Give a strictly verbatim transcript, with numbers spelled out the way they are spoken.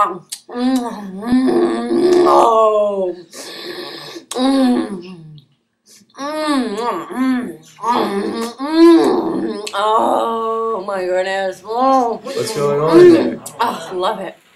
Oh. Mm. Mm, mm, mm, mm. Oh my goodness. Oh. What's going on there? Oh, I love it.